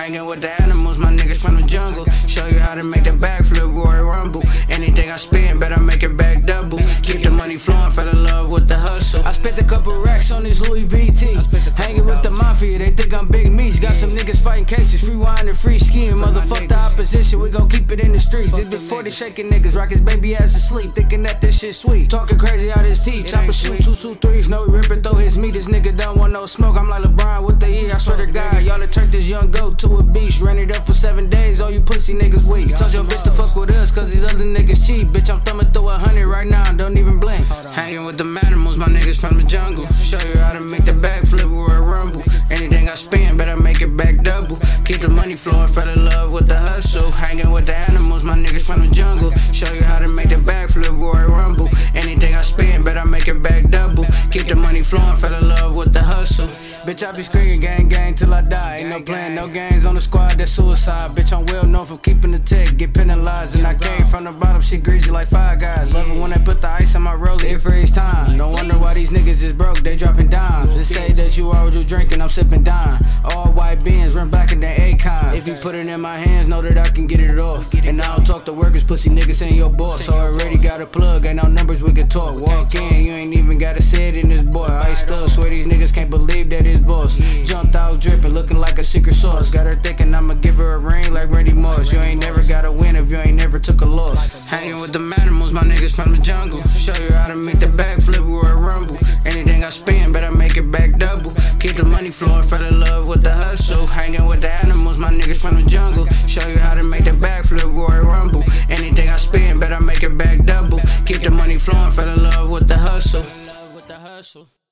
Hanging with the animals, my niggas from the jungle. Show you how to make the backflip, Royal Rumble. Anything I spend, better make it back double. Keep the money flowing, fell in love with the hustle. I spent a couple racks on this Louis VT. Hanging with the mafia, they think I'm Big Meech. Got some niggas fighting cases, free wine and free skiing. Motherfuck the opposition, we gon' keep it in the streets. This bitch 40 shaking niggas, rock his baby ass asleep, thinking that this shit sweet. Talking crazy out his teeth, chopper shoot 223s, no ripping through his meat. This nigga don't want no smoke, I'm like LeBron with the E. I swear to God, y'all have turned this young goat to a beast. Ran it up for 7 days, all you pussy niggas weak. Told your bitch to fuck with us, cause these other niggas cheap. Bitch, I'm thumbing through 100 right now, don't even blink. Hanging with the animals, my niggas from the jungle. Show you how to make the backflip, Royal Rumble. Anything I spend, better make it back double. Keep the money flowing, fell in love with the hustle. Hanging with the animals, my niggas from the jungle. Show you how to make the backflip, Royal Rumble. Anything I spend, better make it back double. Keep the money flowing, fell in love with the hustle. Bitch, I be screaming gang gang till I die. Ain't no playing, no games on the squad, that's suicide. Bitch, I'm well known for keeping the tech, get penalized. And I came from the bottom, shit greasy like Five Guys. Love it when they put the ice on my roller, it freeze time. Don't wonder why these niggas is broke, they dropping dimes. Just say that you always drinking, I'm sipping dime. All white beans, run black in the Akon. If you put it in my hands, know that I can get it off. And I don't talk to workers, pussy niggas ain't your boss. So already got a plug, ain't no numbers we can talk. Walk in, you ain't even gotta say it in this boy. I still swear these niggas can't believe that his boss. Jumped out dripping, looking like a secret sauce. Got her thinking I'ma give her a ring like Randy Moss. You ain't never gotta win if you ain't never took a loss. Hanging with the animals, my niggas from the jungle. Show you how to make the backflip, Royal Rumble. Anything I spend, better make it back double. Keep the money flowing, fell in love with the hustle. Hanging with the animals, my niggas from the jungle. Show you how to make the backflip, Royal Rumble. Anything I spend, better make it back double. Keep the money flowing, fell in love with the hustle.